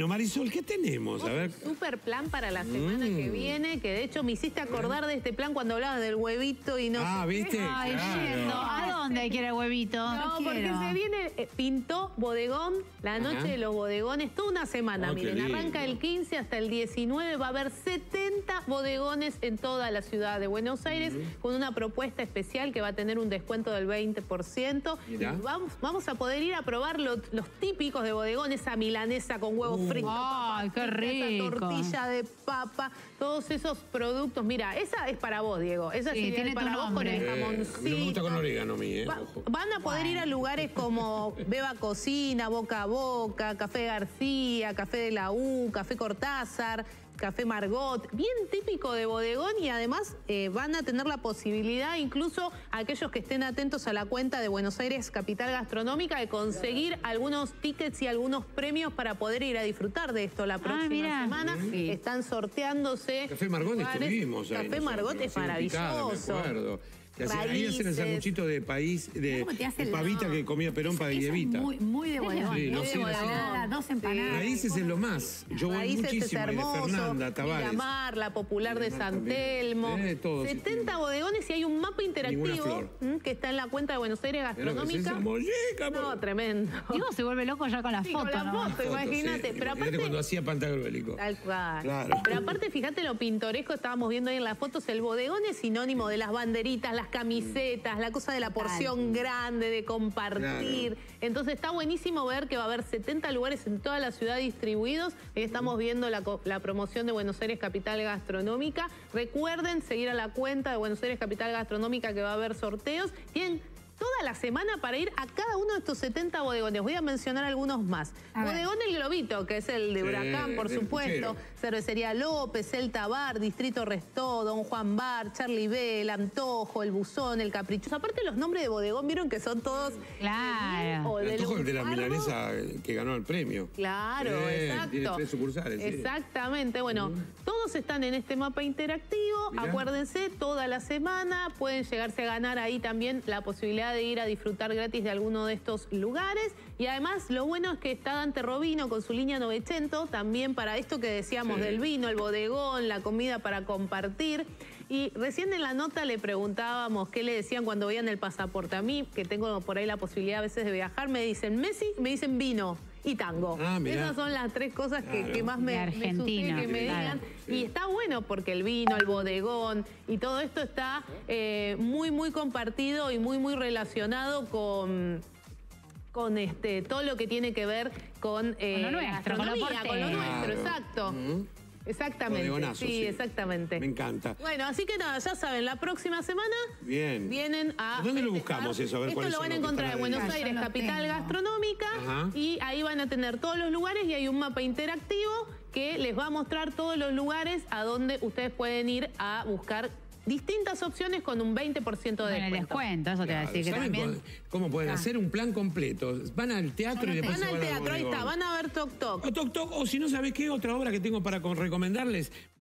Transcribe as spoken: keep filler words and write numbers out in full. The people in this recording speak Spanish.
No, Marisol, ¿qué tenemos? A ver. Super plan para la semana Mm. que viene, que de hecho me hiciste acordar de este plan cuando hablabas del huevito y no Ah, sé ¿viste? qué. Ay, Claro. yendo. ¿A dónde quiere el huevito? No, porque quiero. se viene, eh, pintó bodegón, la noche Ajá. de los bodegones, toda una semana, Oh, qué miren, lindo. arranca el quince hasta el diecinueve, va a haber setenta bodegones en toda la ciudad de Buenos Aires, con una propuesta especial que va a tener un descuento del veinte por ciento. Mirá. Y vamos, vamos a poder ir a probar lo- los típicos de bodegón, esa milanesa con huevo Uh. frito, Ay, papa qué frita, rico. esa tortilla de papa, todos esos productos. Mira, esa es para vos, Diego, esa Sí, es ideal tiene tu para vos con nombre. el Eh, jamoncito. a mí no me gusta con orégano a mí, ¿eh? Va- Ojo. van a poder ir a lugares como Beba Cocina, Boca a Boca, Café García, Café de la U, Café Cortázar, Café Margot, bien típico de bodegón, y además eh, van a tener la posibilidad, incluso aquellos que estén atentos a la cuenta de Buenos Aires Capital Gastronómica, de conseguir algunos tickets y algunos premios para poder ir a disfrutar de esto la próxima mira. semana. Sí. Están sorteándose. Café Margot lugares. estuvimos ahí. Café nosotros, Margot es haciendo picada, maravilloso. me acuerdo. Que hacía- ahí hacen el Raíces. sanguchito de país, de, ¿Cómo te hace de el pavita lado? que comía Perón para Eso es Evita. muy, muy de bodegón. Sí, muy lo de sé, lo sé. bodegón. Dos empanadas. Raíces es lo más. Yo voy Raíces es muchísimo ahí de hermoso, Fernanda, Tavares. Miramar, la Popular de Miramar San también. Telmo, Eh, todos, sí, setenta sí. bodegones, y hay un mapa interactivo Ninguna flor. mm, que está en la cuenta de Buenos Aires Mirá lo que es Gastronómica. esa molleja, No, por- tremendo. Diego se vuelve loco ya con la Sí, foto, con la ¿no? foto, imagínate. Sí, Pero imagínate aparte, cuando hacía Pantagruélico. tal cual. Claro. Pero aparte, fíjate lo pintoresco, estábamos viendo ahí en las fotos, el bodegón es sinónimo de las banderitas, las camisetas, la cosa de la porción grande, de compartir. Claro. Entonces está buenísimo ver que va a haber setenta lugares en toda la ciudad distribuidos. Ahí estamos viendo la, co- la promoción de Buenos Aires Capital Gastronómica. Recuerden seguir a la cuenta de Buenos Aires Capital Gastronómica, que va a haber sorteos. Tienen toda la semana para ir a cada uno de estos setenta bodegones. Voy a mencionar algunos más. A ver. Bodegón El Globito, que es el de Sí, Huracán, por del supuesto. puchero. Cervecería López, El Tabar, Distrito Restó, Don Juan Bar, Charlie B, El Antojo, El Buzón, El Caprichoso. Aparte, los nombres de bodegón, vieron que son todos... Claro. o El de antojo el de la Lunfardo. milanesa que ganó el premio. Claro, Eh, exacto. tiene tres sucursales, sí. Exactamente. Bueno, todos están en este mapa interactivo. Mirá. Acuérdense, toda la semana pueden llegarse a ganar ahí también la posibilidad de ir a disfrutar gratis de alguno de estos lugares. Y además, lo bueno es que está Dante Robino con su línea novecento, también para esto que decíamos Sí. del vino, el bodegón, la comida para compartir. Y recién en la nota le preguntábamos qué le decían cuando veían el pasaporte. A mí, que tengo por ahí la posibilidad a veces de viajar, me dicen Messi, me dicen vino y tango. Ah, mirá. Esas son las tres cosas que, Claro. que más me, De me Argentina, sucede que me claro. digan. Sí. Y está bueno porque el vino, el bodegón y todo esto está eh, muy, muy compartido y muy, muy relacionado con... con este todo lo que tiene que ver con, eh, Con lo nuestro, con lo gastronomía, con lo porteño. nuestro, Claro. exacto. Ujú. Exactamente. Bodegonazo, Sí, sí. exactamente. Me encanta. Bueno, así que nada, ya saben, la próxima semana Bien. vienen a... ¿Dónde lo festejar. buscamos eso? A ver Esto cuáles lo son van a los que encontrar están en ahí. Buenos Ah, yo Aires, lo Capital tengo. Gastronómica, Ajá. y ahí van a tener todos los lugares y hay un mapa interactivo que les va a mostrar todos los lugares a donde ustedes pueden ir a buscar distintas opciones con un veinte por ciento de Con el descuento. descuento, eso te voy a Claro, decir que ¿saben también. cómo- ¿Cómo pueden Ah. hacer un plan completo? Van al teatro y después Van se al van teatro, ahí bodegón. está, van a ver Toc Toc. O Toc Toc, o si no sabes qué, otra obra que tengo para con- recomendarles.